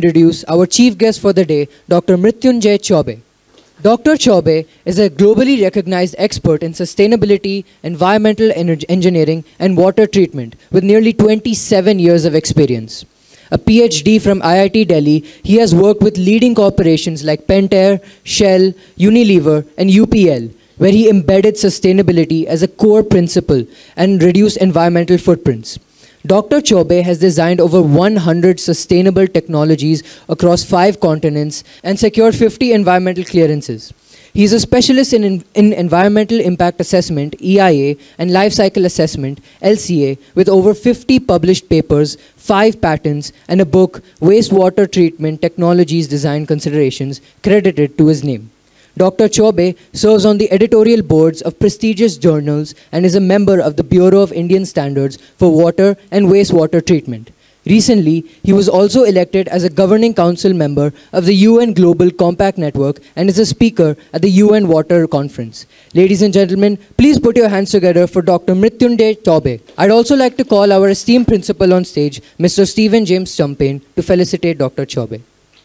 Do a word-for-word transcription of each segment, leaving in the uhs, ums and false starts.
introduce our chief guest for the day, Doctor Mrityunjay Chaubey. Doctor Chaubey is a globally recognized expert in sustainability, environmental engineering, and water treatment with nearly twenty-seven years of experience. A P H D from I I T Delhi, he has worked with leading corporations like Pentair, Shell, Unilever, and U P L, where he embedded sustainability as a core principle and reduced environmental footprints. Doctor Chaubey has designed over one hundred sustainable technologies across five continents and secured fifty environmental clearances. He is a specialist in, in, in Environmental Impact Assessment, E I A, and Life Cycle Assessment, L C A, with over fifty published papers, five patents, and a book, Wastewater Treatment Technologies Design Considerations, credited to his name. Doctor Chaubey serves on the editorial boards of prestigious journals and is a member of the Bureau of Indian Standards for Water and Wastewater Treatment. Recently, he was also elected as a governing council member of the U N Global Compact Network and is a speaker at the U N Water Conference. Ladies and gentlemen, please put your hands together for Doctor Mrityunjay Chaubey. I'd also like to call our esteemed principal on stage, Mister Stephen James Champagne, to felicitate Doctor Chaubey.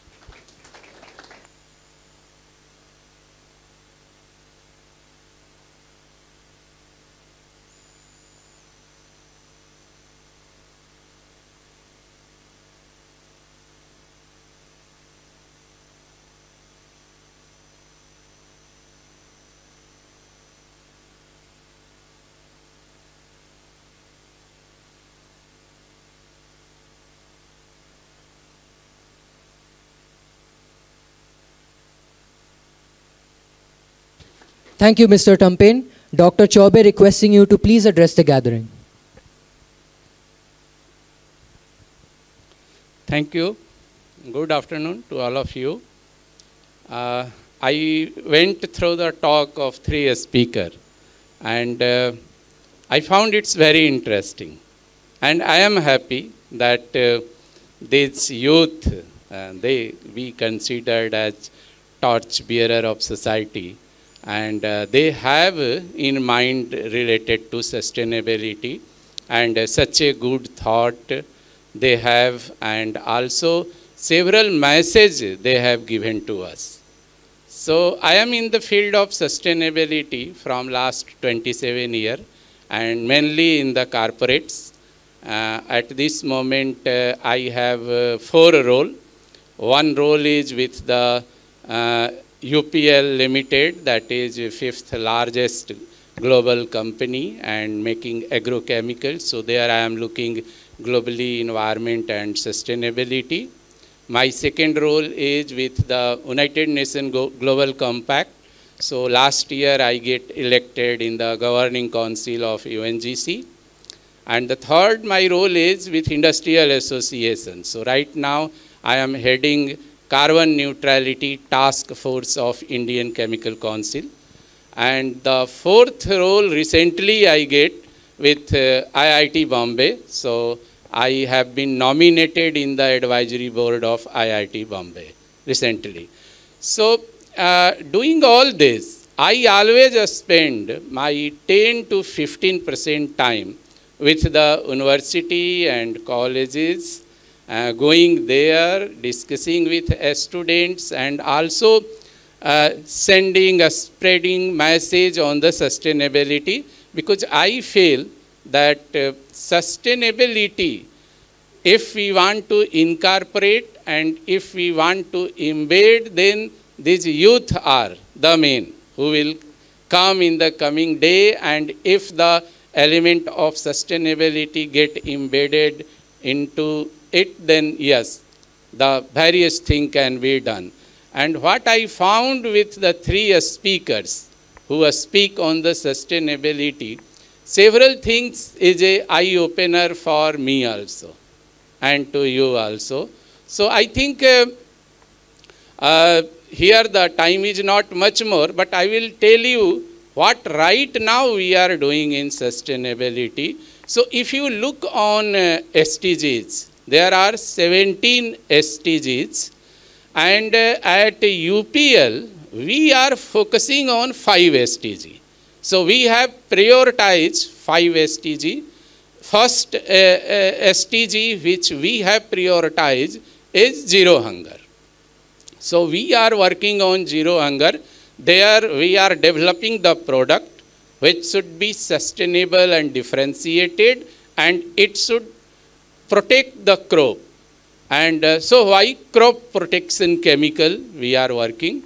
Thank you, Mister Champagne. Doctor Chaubey requesting you to please address the gathering. Thank you. Good afternoon to all of you. Uh, I went through the talk of three speakers and uh, I found it's very interesting. And I am happy that uh, this youth, uh, they be considered as torch bearer of society. And uh, they have uh, in mind related to sustainability and uh, such a good thought they have, and also several messages they have given to us. So I am in the field of sustainability from last twenty-seven years and mainly in the corporates. Uh, at this moment uh, I have uh, four roles. One role is with the uh, U P L Limited, that is the fifth largest global company and making agrochemicals. So there I am looking globally environment and sustainability. My second role is with the United Nations Global Compact. So last year I get elected in the governing council of U N G C. And the third, my role is with Industrial Association. So right now I am heading Carbon Neutrality Task Force of Indian Chemical Council. And the fourth role recently I get with uh, I I T Bombay. So I have been nominated in the advisory board of I I T Bombay recently. So uh, doing all this, I always spend my ten to fifteen percent time with the university and colleges, Uh, going there, discussing with uh, students, and also uh, sending a spreading message on the sustainability, because I feel that uh, sustainability, if we want to incorporate and if we want to embed, then these youth are the main who will come in the coming day, and if the element of sustainability get embedded into it, then yes, the various things can be done. And what I found with the three speakers who speak on the sustainability, several things is a eye-opener for me also, and to you also. So I think uh, uh, here the time is not much more, but I will tell you what right now we are doing in sustainability. So if you look on uh, S D Gs, there are seventeen S D Gs, and uh, at U P L, we are focusing on five S D G. So we have prioritized five S D G. First uh, uh, S D G which we have prioritized is zero hunger. So we are working on zero hunger. There we are developing the product which should be sustainable and differentiated, and it should protect the crop. And uh, so why crop protection chemical we are working?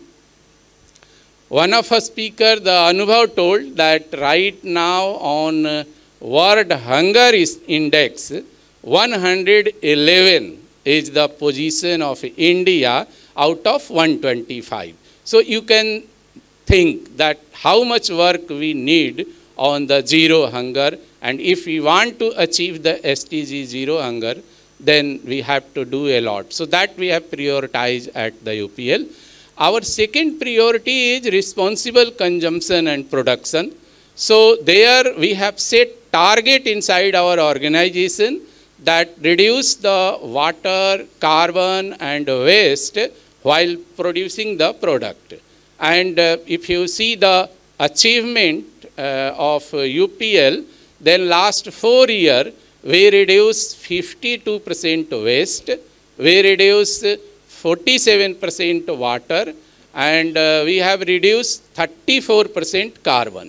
One of our speaker, the Anubhav, told that right now on uh, World Hunger Index, one hundred eleven is the position of India out of one hundred twenty-five. So you can think that how much work we need on the zero hunger, and if we want to achieve the S D G zero hunger, then we have to do a lot. So that we have prioritized at the U P L. Our second priority is responsible consumption and production. So there we have set target inside our organization that reduce the water, carbon and waste while producing the product. And uh, if you see the achievement uh, of uh, U P L, then last four years we reduced fifty-two percent waste, we reduced forty-seven percent water, and uh, we have reduced thirty-four percent carbon.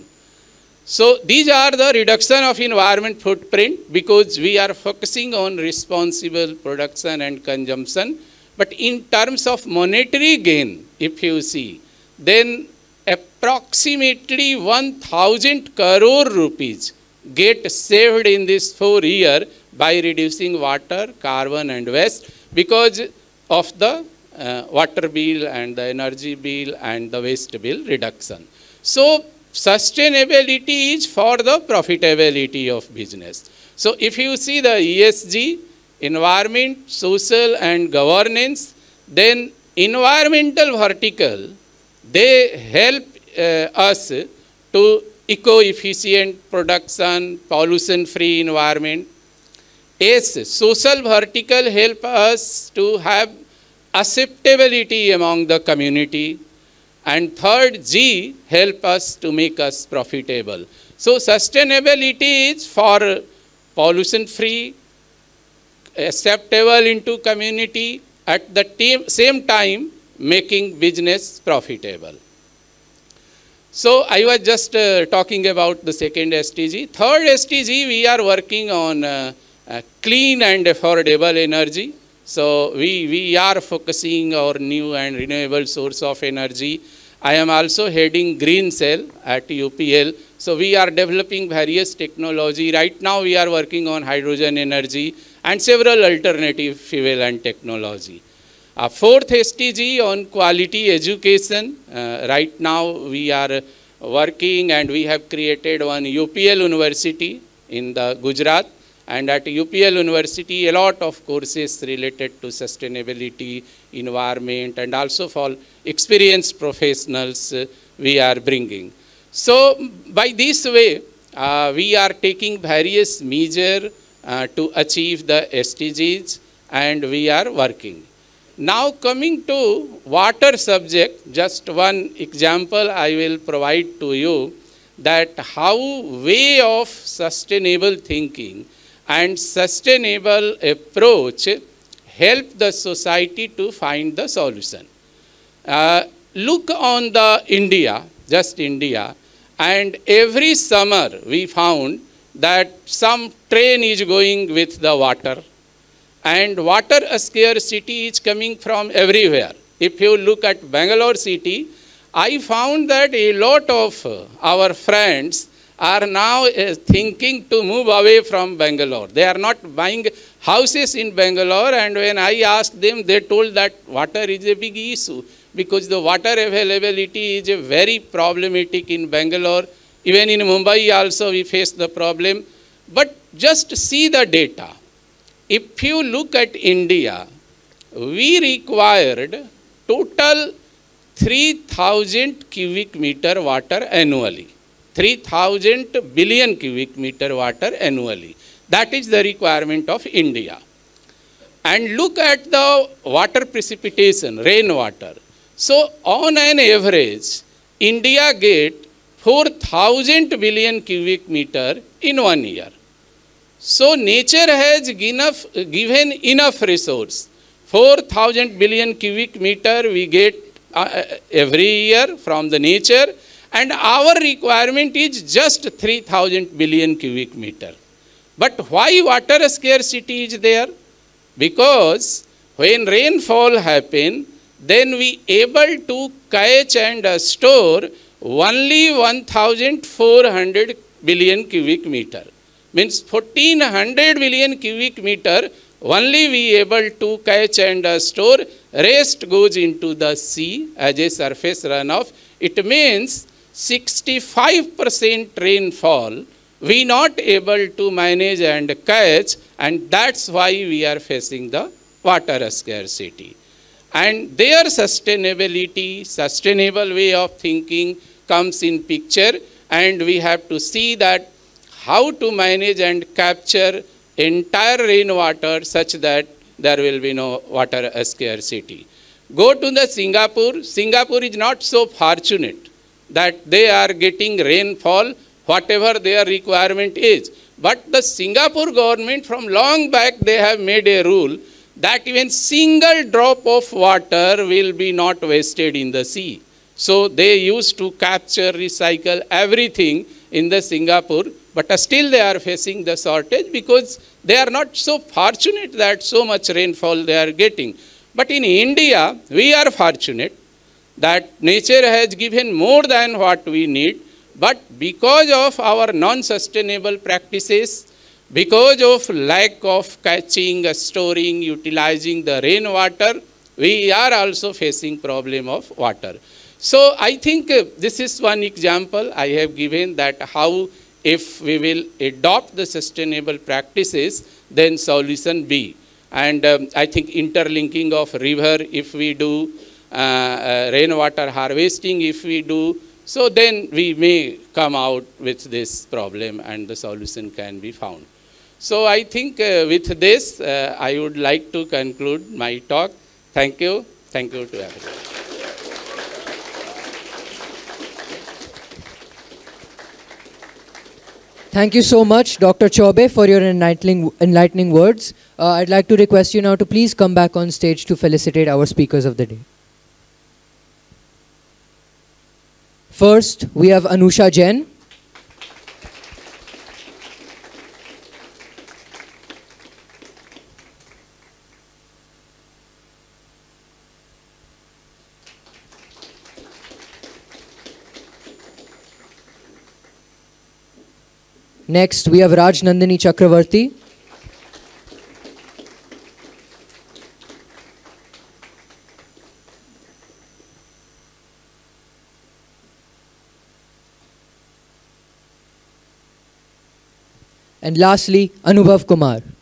So these are the reduction of environment footprint because we are focusing on responsible production and consumption. But in terms of monetary gain, if you see, then approximately one thousand crore rupees get saved in this four year by reducing water, carbon and waste because of the uh, water bill and the energy bill and the waste bill reduction. So sustainability is for the profitability of business. So if you see the E S G, environment, social and governance, then environmental vertical, they help uh, us to eco-efficient production, pollution-free environment. S, social vertical help us to have acceptability among the community. And third, G, help us to make us profitable. So sustainability is for pollution-free, acceptable into community, at the same time making business profitable. So I was just uh, talking about the second S D G. Third S D G, we are working on uh, uh, clean and affordable energy. So we, we are focusing on new and renewable source of energy. I am also heading Green Cell at U P L. So we are developing various technology. Right now we are working on hydrogen energy and several alternative fuel and technology. Uh, fourth S D G on quality education. Uh, right now we are working and we have created one U P L University in the Gujarat. And at U P L University, a lot of courses related to sustainability, environment, and also for experienced professionals uh, we are bringing. So by this way, uh, we are taking various measures uh, to achieve the S D Gs, and we are working. Now coming to water subject, just one example I will provide to you that how way of sustainable thinking and sustainable approach help the society to find the solution. Uh, look on the India, just India, and every summer we found that some train is going with the water, and water scarcity is coming from everywhere. If you look at Bangalore city, I found that a lot of our friends are now uh, thinking to move away from Bangalore. They are not buying houses in Bangalore, and when I asked them, they told that water is a big issue because the water availability is a very problematic in Bangalore. Even in Mumbai also we face the problem. But just see the data. If you look at India, we required total three thousand cubic meter water annually. three thousand billion cubic meter water annually. That is the requirement of India. And look at the water precipitation, rainwater. So on an average, India get four thousand billion cubic meter in one year. So nature has enough, given enough resource four thousand billion cubic meter we get uh, every year from the nature, and our requirement is just three thousand billion cubic meter. But why water scarcity is there? Because when rainfall happen, then we able to catch and uh, store only one thousand four hundred billion cubic meter. Means fourteen hundred billion cubic meter only we able to catch and uh, store. Rest goes into the sea as a surface runoff. It means sixty-five percent rainfall we not able to manage and catch, and that's why we are facing the water scarcity. And their sustainability, sustainable way of thinking comes in picture, and we have to see that how to manage and capture entire rainwater such that there will be no water scarcity. Go to the Singapore. Singapore is not so fortunate that they are getting rainfall, whatever their requirement is. But the Singapore government from long back, they have made a rule that even single drop of water will be not wasted in the sea. So they used to capture, recycle everything in the Singapore, but still they are facing the shortage because they are not so fortunate that so much rainfall they are getting. But in India, we are fortunate that nature has given more than what we need, but because of our non-sustainable practices, because of lack of catching, storing, utilizing the rainwater, we are also facing problem of water. So I think uh, this is one example I have given that how if we will adopt the sustainable practices, then solution B. And um, I think interlinking of river, if we do, uh, uh, rainwater harvesting, if we do, so then we may come out with this problem and the solution can be found. So I think uh, with this, uh, I would like to conclude my talk. Thank you. Thank you to everyone. Thank you so much, Doctor Chaubey, for your enlightening, enlightening words. Uh, I'd like to request you now to please come back on stage to felicitate our speakers of the day. First, we have Anusha Jain. Next, we have Raj Nandini Chakravarti. And lastly, Anubhav Kumar.